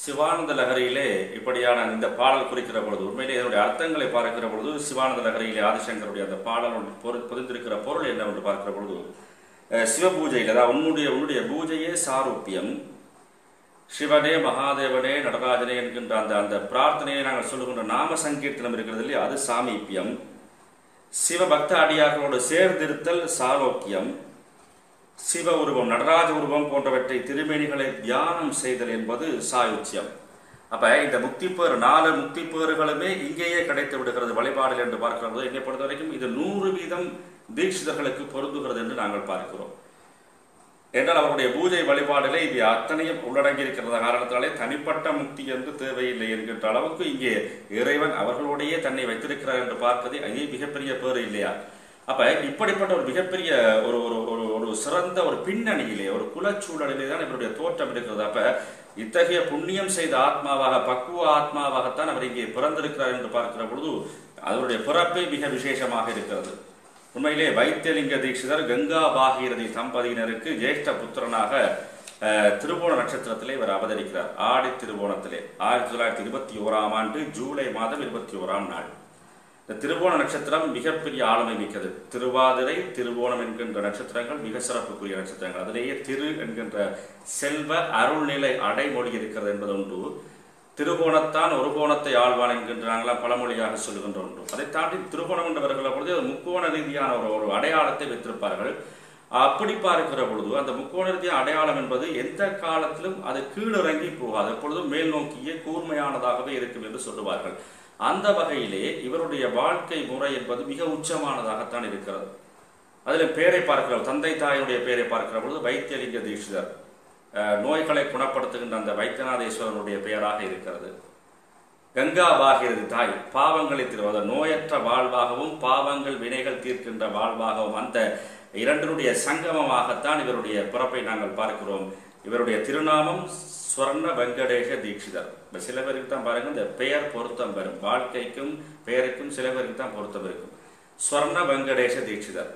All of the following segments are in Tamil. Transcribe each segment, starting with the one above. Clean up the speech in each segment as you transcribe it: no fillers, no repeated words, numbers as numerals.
சிவானந்த லகரியிலே இப்படியான இந்த பாடல் குறிக்கிற பொழுது உண்மையிலே இதனுடைய அர்த்தங்களை பார்க்கிற பொழுது சிவானந்த லகரியிலே ஆதிசங்கருடைய அந்த பாடல் பொதிந்திருக்கிற பொருள் என்னவென்று பார்க்கிற பொழுது சிவபூஜையில் அதாவது உன்னுடைய பூஜையே சாரூபியம், சிவனே மகாதேவனே நடராஜனே என்கின்ற அந்த பிரார்த்தனையை நாங்கள் சொல்லுகின்ற நாம சங்கீர்த்தனம் இருக்கிறது இல்லையா, அது சாமீபியம். சிவபக்த அடியார்களோடு சேர்ந்திருத்தல் சாலோக்கியம். சிவ உருவம் நடராஜ உருவம் போன்றவற்றை திருமேனிகளை தியானம் செய்தல் என்பது சாயுச்சியம். அப்ப இந்த முக்தி பேர் 4 முக்தி பேறுகளுமே இங்கேயே கிடைத்து விடுகிறது வழிபாடுகள் என்று பார்க்கிறது. என்னை பொறுத்த வரைக்கும் இது 100% தீட்சிதர்களுக்கு பொருந்துகிறது என்று நாங்கள் பார்க்கிறோம். என்றால் அவருடைய பூஜை வழிபாடுகளை இது அத்தனையும் உள்ளடங்கி இருக்கிற காரணத்தாலே தனிப்பட்ட முக்தி என்று தேவையில்லை என்கின்ற அளவுக்கு இங்கே இறைவன் அவர்களுடைய தன்னை வைத்திருக்கிறார் என்று பார்ப்பது அதே மிகப்பெரிய பேறு இல்லையா? அப்ப இப்படிப்பட்ட ஒரு மிகப்பெரிய ஒரு ஒரு சிறந்த ஒரு பின்னணியிலே ஒரு குலச்சூழலிலே தான் இவருடைய தோற்றம் இருக்கிறது. அப்ப இத்தகைய புண்ணியம் செய்த ஆத்மாவாக பக்குவ ஆத்மாவாகத்தான் அவர் இங்கே பிறந்திருக்கிறார் என்று பார்க்கிற பொழுது அவருடைய பிறப்பே மிக விசேஷமாக இருக்கிறது. உண்மையிலே வைத்தியலிங்க தீட்சிதர் கங்கா பாகீரதி தம்பதியினருக்கு ஜேஷ்ட புத்திரனாக திருவோண நட்சத்திரத்திலே இவர் அவதரிக்கிறார். ஆடி திருவோணத்திலே 1921ஆம் ஆண்டு ஜூலை மாதம் 21ஆம் நாள். இந்த திருவோண நட்சத்திரம் மிகப்பெரிய ஆளுமை மிக்கது. திருவாதிரை திருவோணம் என்கின்ற நட்சத்திரங்கள் மிக சிறப்புக்குரிய நட்சத்திரங்கள். அதிலேயே திரு என்கின்ற செல்வ அருள்நிலை அடைமொழி இருக்கிறது என்பது ஒன்று. திருவோணத்தான் ஒரு கோணத்தை ஆழ்வான் என்கின்ற நாங்களாம் பழமொழியாக சொல்லுகின்ற ஒன்று. அதை தாண்டி திருவோணம் என்றவர்கள் பொழுது முக்கோண ரீதியான ஒரு அடையாளத்தை வைத்திருப்பார்கள். அப்படி பார்க்கிற பொழுது அந்த முக்கோண ரீதியான அடையாளம் என்பது எந்த காலத்திலும் அது கீழிறங்கி போகாது, எப்பொழுதும் மேல் நோக்கியே கூர்மையானதாகவே இருக்கும் என்று சொல்லுவார்கள். அந்த வகையிலே இவருடைய வாழ்க்கை முறை என்பது மிக உச்சமானதாகத்தான் இருக்கிறது. அதில் பேரை பார்க்கிற தந்தை தாயுடைய பேரை பார்க்கிற பொழுது வைத்தியலிங்க தீட்சிதர், நோய்களை குணப்படுத்துகின்ற அந்த வைத்தியநாதேஸ்வரனுடைய பெயராக இருக்கிறது. கங்கா பாகீரதி தாய் பாவங்களை தீர்வத நோயற்ற வாழ்வாகவும் பாவங்கள் வினைகள் தீர்க்கின்ற வாழ்வாகவும் அந்த இரண்டினுடைய சங்கமமாகத்தான் இவருடைய பிறப்பை நாங்கள் பார்க்கிறோம். இவருடைய திருநாமம் ஸ்வர்ண வெங்கடேஷ தீட்சிதர். சில பேருக்கு தான் பாருங்க இந்த பெயர் பொருத்தம் வரும், வாழ்க்கைக்கும் பெயருக்கும் சில பேருக்கு தான் பொருத்தம் இருக்கும். ஸ்வர்ண வெங்கடேஷ தீட்சிதர்.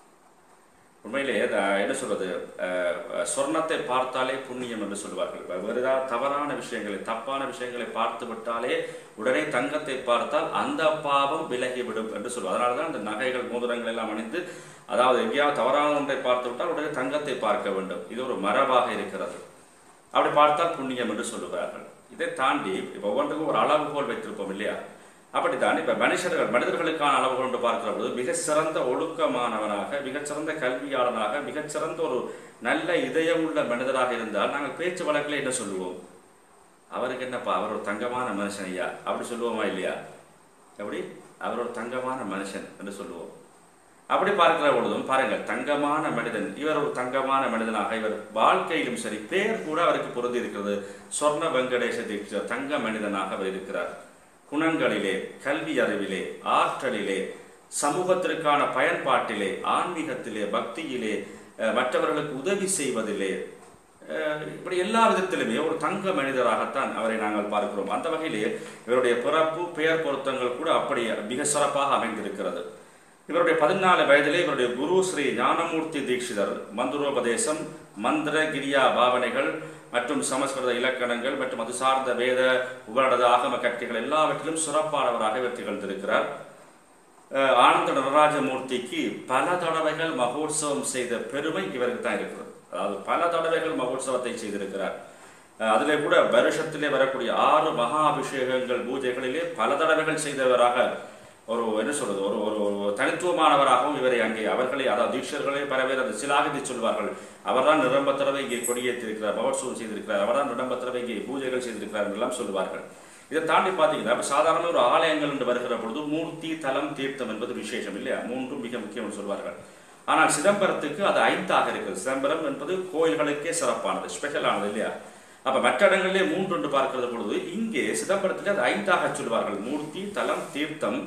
உண்மையிலே என்ன சொல்றது, சொர்ணத்தை பார்த்தாலே புண்ணியம் என்று சொல்வார்கள். வேறு ஏதாவது தவறான விஷயங்களை தப்பான விஷயங்களை பார்த்து விட்டாலே உடனே தங்கத்தை பார்த்தால் அந்த பாவம் விலகிவிடும் என்று சொல்வார். அதனாலதான் அந்த நகைகள் மோதிரங்கள் எல்லாம் அணிந்து, அதாவது எங்கேயாவது தவறான ஒன்றை பார்த்து விட்டால் உடனே தங்கத்தை பார்க்க வேண்டும். இது ஒரு மரபாக இருக்கிறது. அப்படி பார்த்தால் புண்ணியம் என்று சொல்லுவார்கள். இதை தாண்டி இப்ப ஒவ்வொன்றுக்கும் ஒரு அளவுகோல் வைத்திருப்போம் இல்லையா? அப்படித்தான் இப்ப மனிதர்களுக்கான அளவுகோல் என்று பார்க்கிற போது மிகச்சிறந்த ஒழுக்கமானவனாக, மிகச்சிறந்த கல்வியாளனாக, மிகச்சிறந்த ஒரு நல்ல இதயமுள்ள மனிதராக இருந்தால் நாங்கள் பேச்சு வழக்கில் என்ன சொல்லுவோம்? அவருக்கு என்னப்பா அவர் ஒரு தங்கமான மனுஷன் ஐயா அப்படி சொல்லுவோமா இல்லையா? எப்படி அவர் ஒரு தங்கமான மனுஷன் என்று சொல்லுவோம். அப்படி பார்க்கிற பொழுதும் பாருங்கள், தங்கமான மனிதன், இவர் ஒரு தங்கமான மனிதனாக இவர் வாழ்க்கையிலும் சரி, பேர் கூட அவருக்கு பொருந்தி இருக்கிறது. சொர்ண வெங்கடேஷ தீட்சிதர் தங்க மனிதனாக அவர் இருக்கிறார். குணங்களிலே, கல்வி அறிவிலே, ஆற்றலிலே, சமூகத்திற்கான பயன்பாட்டிலே, ஆன்மீகத்திலே, பக்தியிலே, மற்றவர்களுக்கு உதவி செய்வதிலே, இப்படி எல்லா விதத்திலுமே ஒரு தங்க மனிதராகத்தான் அவரை நாங்கள் பார்க்கிறோம். அந்த வகையிலே இவருடைய பிறப்பு பெயர் பொருத்தங்கள் கூட அப்படி மிக சிறப்பாக அமைந்திருக்கிறது. இவருடைய 14 வயதிலே இவருடைய குரு ஸ்ரீ ஞானமூர்த்தி தீட்சிதர் மந்திரோபதேசம், மந்திர கிரியா பாவனைகள் மற்றும் சமஸ்கிருத இலக்கணங்கள் மற்றும் அது சார்ந்த வேத உபநட ஆகம கற்கைகள் எல்லாவற்றிலும் சிறப்பானவராக இவர் திகழ்ந்திருக்கிறார். ஆனந்த நடராஜமூர்த்திக்கு பல தடவைகள் மகோத்சவம் செய்த பெருமை இவருக்கு தான் இருக்கிறது. அதாவது பல தடவைகள் மகோத்சவத்தை செய்திருக்கிறார். அதிலே கூட வருஷத்திலே வரக்கூடிய 6 மகா அபிஷேகங்கள் பூஜைகளிலே பல தடவைகள் செய்தவராக ஒரு என்ன சொல்றது ஒரு தனித்துவமானவராகவும் இவரை அங்கே அவர்களை அதாவது தீட்சர்களே பல பேர் அந்த சிலாகதி சொல்வார்கள். அவர்தான் நிரம்ப தடவை இங்கே கொடியேற்றிருக்கிறார், மகோத்சவம் செய்திருக்கிறார், அவர்தான் நிரம்ப தடவை இங்கே பூஜைகள் செய்திருக்கிறார் என்றெல்லாம் சொல்லுவார்கள். இதை தாண்டி பார்த்தீங்கன்னா சாதாரண ஒரு ஆலயங்கள் என்று வருகிற பொழுது மூர்த்தி தலம் தீர்த்தம் என்பது விசேஷம் இல்லையா? 3 மிக முக்கியம் சொல்வார்கள். ஆனால் சிதம்பரத்துக்கு அது 5ஆக இருக்கிறது. சிதம்பரம் என்பது கோயில்களுக்கே சிறப்பானது, ஸ்பெஷலானது இல்லையா? அப்ப மற்ற இடங்களிலே 3 என்று பார்க்கிற பொழுது இங்கே சிதம்பரத்துக்கு அது 5ஆக சொல்வார்கள். மூர்த்தி தலம் தீர்த்தம்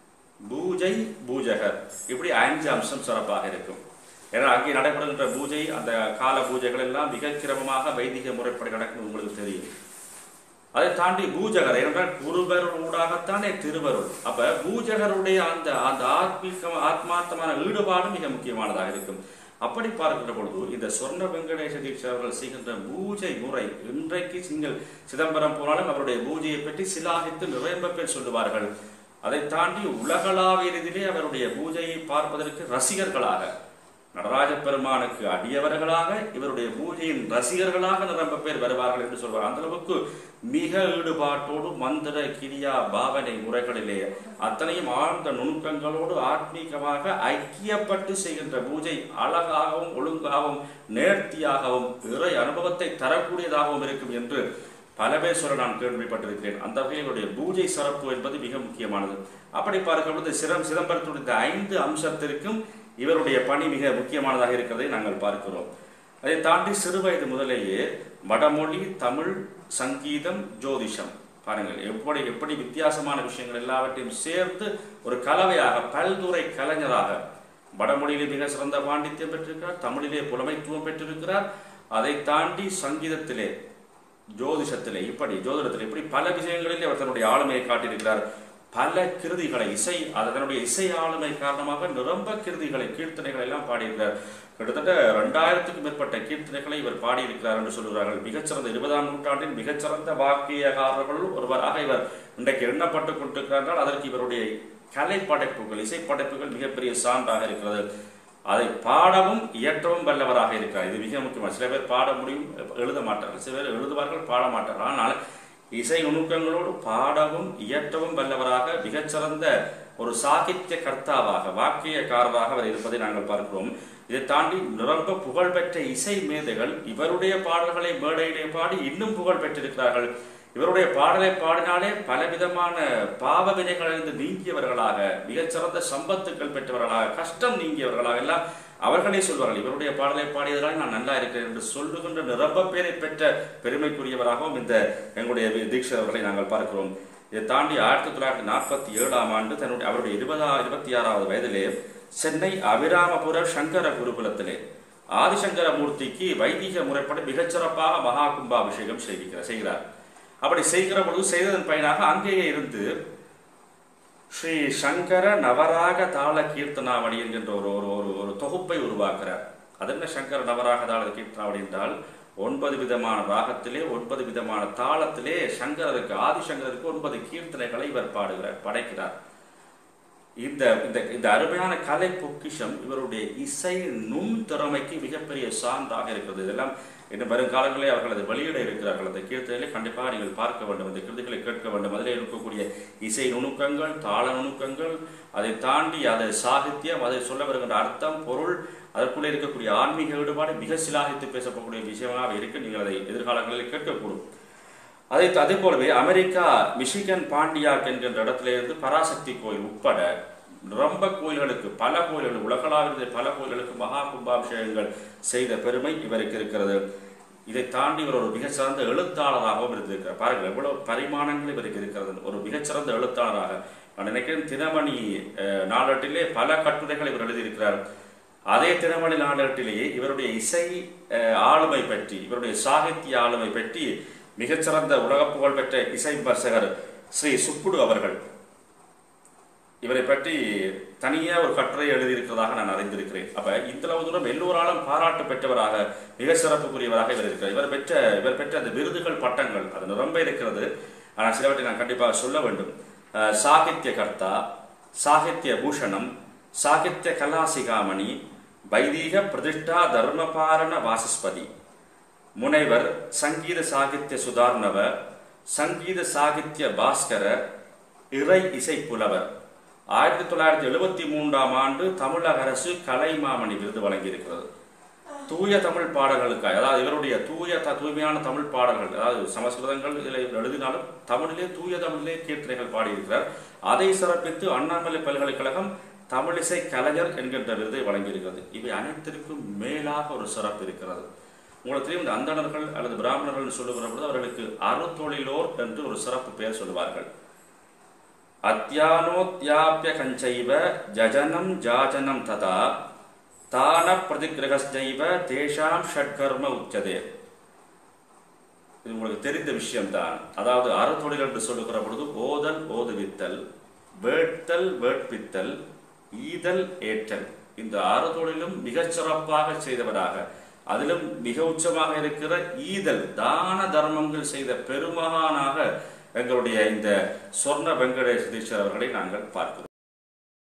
பூஜை பூஜகர், இப்படி 5 அம்சம் சிறப்பாக இருக்கும். ஏன்னா அங்கே நடைபெறுகின்ற பூஜை அந்த கால பூஜைகள் எல்லாம் மிக கிரமமாக வைதிக முறைப்படி நடக்கும் உங்களுக்கு தெரியும். அதை தாண்டி பூஜகர் என்றால் குருவருடாகத்தானே திருவருள். அப்ப பூஜகருடைய அந்த ஆத்மார்த்தமான ஈடுபாடு மிக முக்கியமானதாக இருக்கும். அப்படி பார்க்கின்ற பொழுது இந்த சொர்ண வெங்கடேச தீட்சிதர் அவர்கள் செய்கின்ற பூஜை முறை, இன்றைக்கு நீங்கள் சிதம்பரம் போனாலும் அவருடைய பூஜையை பற்றி சிலாகித்து நிறைய பேர் சொல்லுவார்கள். அதை தாண்டி உலகளாவிய ரீதியிலே அவருடைய பூஜையை பார்ப்பதற்கு ரசிகர்களாக, நடராஜ பெருமானுக்கு அடியவர்களாக, இவருடைய பூஜையின் ரசிகர்களாக நிரம்ப பேர் வருவார்கள் என்று சொல்வார். அந்த அளவுக்கு மிக ஈடுபாட்டோடு மந்திர கிரியா பாவனை முறைகளிலே அத்தனையும் ஆழ்ந்த நுணுக்கங்களோடு ஆத்மீகமாக ஐக்கியப்பட்டு செய்கின்ற பூஜை அழகாகவும் ஒழுங்காகவும் நேர்த்தியாகவும் இறை அனுபவத்தை தரக்கூடியதாகவும் இருக்கும் என்று பல பேர் சொல்ல நான் கேள்விப்பட்டிருக்கிறேன். அந்த வகையிலுடைய பூஜை சிறப்பு என்பது மிக முக்கியமானது. அப்படி பார்க்கும்போது சிதம்பரத்துடைய 5 அம்சத்திற்கும் இவருடைய பணி மிக முக்கியமானதாக இருக்கிறதை நாங்கள் பார்க்கிறோம். அதை தாண்டி சிறு வயது முதலேயே வடமொழி, தமிழ், சங்கீதம், ஜோதிஷம், பாருங்கள் எப்படி வித்தியாசமான விஷயங்கள் எல்லாவற்றையும் சேர்ந்து ஒரு கலவையாக பல்துறை கலைஞராக வடமொழியிலே மிக சிறந்த பாண்டித்யம் பெற்றிருக்கிறார், தமிழிலே புலமைத்துவம் பெற்றிருக்கிறார். அதை தாண்டி சங்கீதத்திலே, ஜோதிஷத்திலே, ஜோதிடத்திலே இப்படி பல விஷயங்களிலே அவர் தன்னுடைய ஆளுமையை காட்டியிருக்கிறார். பல கிருதிகளை அதனுடைய இசை ஆளுமை காரணமாக நிரம்ப கிருதிகளை, கீர்த்தனைகளை எல்லாம் பாடியிருக்கிறார். கிட்டத்தட்ட 2000க்கும் மேற்பட்ட கீர்த்தனைகளை இவர் பாடியிருக்கிறார் என்று சொல்கிறார்கள். மிகச்சிறந்த 20ஆம் நூற்றாண்டின் மிகச்சிறந்த வாக்கியகாரர்கள் ஒருவராக இவர் இன்றைக்கு எண்ணப்பட்டுக் கொண்டிருக்கிறார்கள். அதற்கு இவருடைய கலை படைப்புகள், இசை படைப்புகள் மிகப்பெரிய சான்றாக இருக்கிறது. அதை பாடவும் இயற்றவும் வல்லவராக இருக்கிறார். இது மிக முக்கியமாக. சில பேர் பாட முடியும், எழுத மாட்டார்கள். சில பேர் எழுதுவார்கள், பாட மாட்டார்கள். ஆனால் இசை நுணுக்கங்களோடு பாடவும் இயற்றவும் வல்லவராக, மிகச்சிறந்த ஒரு சாகித்ய கர்த்தாவாக, வாக்கியக்காரராக அவர் இருப்பதை நாங்கள் பார்க்கிறோம். இதை தாண்டி நிரம்ப புகழ்பெற்ற இசை மேதைகள் இவருடைய பாடல்களை மேடையிலே பாடி இன்னும் புகழ் பெற்றிருக்கிறார்கள். இவருடைய பாடலை பாடினாலே பலவிதமான பாவ வினைகளிலிருந்து நீங்கியவர்களாக, மிகச்சிறந்த சம்பத்துக்கள் பெற்றவர்களாக, கஷ்டம் நீங்கியவர்களாக எல்லாம் அவர்களே சொல்வார்கள். இவருடைய பாடலை பாடியதனால் நான் நல்லா இருக்கிறேன் என்று சொல்லுகின்ற நிரம்ப பேரை பெற்ற பெருமைக்குரியவராகவும் இந்த எங்களுடைய தீட்சிதர் அவர்களை நாங்கள் பார்க்கிறோம். இதை தாண்டி 1947ஆம் ஆண்டு அவருடைய 26வது வயதிலே சென்னை அபிராமபுர சங்கர குருகுலத்திலே ஆதிசங்கர மூர்த்திக்கு வைதிக முறைப்படி மிகச்சிறப்பாக மகா கும்பாபிஷேகம் செய்கிறார். அப்படி செய்கிற பொழுது செய்ததன் பயனாக அங்கேயே இருந்து ஸ்ரீ சங்கர நவராக தாள கீர்த்தனாவளி என்கின்ற ஒரு தொகுப்பை உருவாக்குறார். அது என்ன சங்கர நவராக தாள கீர்த்தனாவளி என்றால் 9 விதமான ராகத்திலே 9 விதமான தாளத்திலே சங்கரருக்கு, ஆதிசங்கருக்கு 9 கீர்த்தனைகளை இவர் படைக்கிறார். இந்த அருமையான கலை பொக்கிஷம் இவருடைய இசை நுண் திறமைக்கு மிகப்பெரிய சான்றாக இருக்கிறது. இதெல்லாம் இன்னும் வருங்காலங்களே அவர்கள் அதை வெளியிட இருக்கிறார்கள். அந்த கீர்த்தனைகளை கண்டிப்பாக நீங்கள் பார்க்க வேண்டும், இந்த கிருதிகளை கேட்க வேண்டும். அதில் இருக்கக்கூடிய இசை நுணுக்கங்கள், தாள நுணுக்கங்கள், அதை தாண்டி அதை சாகித்யம், அதை சொல்ல வருகின்ற அர்த்தம், பொருள், அதற்குள்ளே இருக்கக்கூடிய ஆன்மீக ஈடுபாடு மிக சிலாகித்து பேசப்படக்கூடிய விஷயமாக இருக்கு. நீங்கள் அதை எதிர்காலங்களில் கேட்கக்கூடும். அதே போலவே அமெரிக்கா மிஷிகன் பாண்டியாக் என்கின்ற இடத்திலிருந்து பராசக்தி கோயில் உட்பட ரொம்ப கோயில்களுக்கு, பல கோயில்கள், உலகளாவிய பல கோயில்களுக்கு மகா கும்பாபிஷேகங்கள் செய்த பெருமை இவருக்கு இருக்கிறது. இதை தாண்டி இவர் ஒரு மிகச்சிறந்த எழுத்தாளராகவும் இருந்திருக்கிறார். பாருங்கள் எவ்வளவு பரிமாணங்கள் இவருக்கு இருக்கிறது. ஒரு மிகச்சிறந்த எழுத்தாளராக நான் நினைக்கிறேன். தினமணி நாளேட்டிலே பல கட்டுரைகள் இவர் எழுதியிருக்கிறார். அதே தினமணி நாளேட்டிலேயே இவருடைய இசை ஆளுமை பற்றி, இவருடைய சாகித்ய ஆளுமை பற்றி மிகச்சிறந்த உலக புகழ் பெற்ற இசை விமர்சகர் ஸ்ரீ சுப்புடு அவர்கள் இவரை பற்றி தனியாக ஒரு கட்டுரை எழுதியிருக்கிறதாக நான் அறிந்திருக்கிறேன். அப்ப இந்த தூரம் எல்லோராலும் பாராட்டு பெற்றவராக, மிக சிறப்புக்குரியவராக இவர் இருக்கிறார். இவர் பெற்ற அந்த விருதுகள், பட்டங்கள் அது நிரம்ப இருக்கிறது. ஆனால் சிலவற்றை நான் கண்டிப்பாக சொல்ல வேண்டும். சாகித்ய கர்த்தா, சாகித்ய பூஷணம், சாகித்ய கலாசிகாமணி, வைதீக பிரதிஷ்டா தர்மபாரண வாசஸ்பதி, முனைவர் சங்கீத சாகித்ய சுதார்ணவ, சங்கீத சாகித்ய பாஸ்கர, இறை இசை புலவர். 1973ஆம் ஆண்டு தமிழக அரசு கலைமாமணி விருது வழங்கியிருக்கிறது. தூய தமிழ் பாடல்களுக்காக, அதாவது இவருடைய தூய்மையான தமிழ் பாடல்கள், அதாவது சமஸ்கிருதங்கள் இதில் எழுதினாலும் தமிழிலே, தூய தமிழிலே கீர்த்தனைகள் பாடியிருக்கிறார். அதை சிறப்பித்து அண்ணாமலை பல்கலைக்கழகம் தமிழிசை கலைஞர் என்கின்ற விருதை வழங்கியிருக்கிறது. இவை அனைத்திற்கும் மேலாக ஒரு சிறப்பு இருக்கிறது. உங்களுக்கு தெரியும், இந்த அந்தணர்கள் அல்லது பிராமணர்கள் சொல்லுகிற பொழுது அவர்களுக்கு அருத்தொழிலோர் என்று ஒரு சிறப்பு பெயர் சொல்லுவார்கள். அத்தியானோத்யாப்ய கஞ்சைவ ஜஜனம் ஜாஜனம் ததா தான பிரதிகிரகஸ்தைவ தேஷாம் ஷட்கர்ம உச்சதே. இது உங்களுக்கு தெரிந்த விஷயம்தான். அதாவது அறத்தொழில் என்று சொல்லுகிற பொழுது ஓதல் ஓதுவித்தல், வேட்தல் வேட்பித்தல், ஈதல் ஏற்றல், இந்த 6 தொழிலும் மிகச் சிறப்பாக செய்தவராக, அதிலும் மிக உச்சமாக இருக்கிற ஈதல் தான தர்மங்கள் செய்த பெருமகானாக எங்களுடைய இந்த சொர்ண வெங்கடேஷ் தீட்சிதர் அவர்களை நாங்கள் பார்க்கிறோம்.